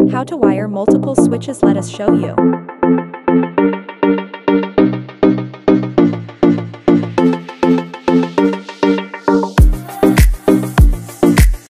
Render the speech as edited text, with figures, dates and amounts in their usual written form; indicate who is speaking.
Speaker 1: How to wire multiple switches, let us show you.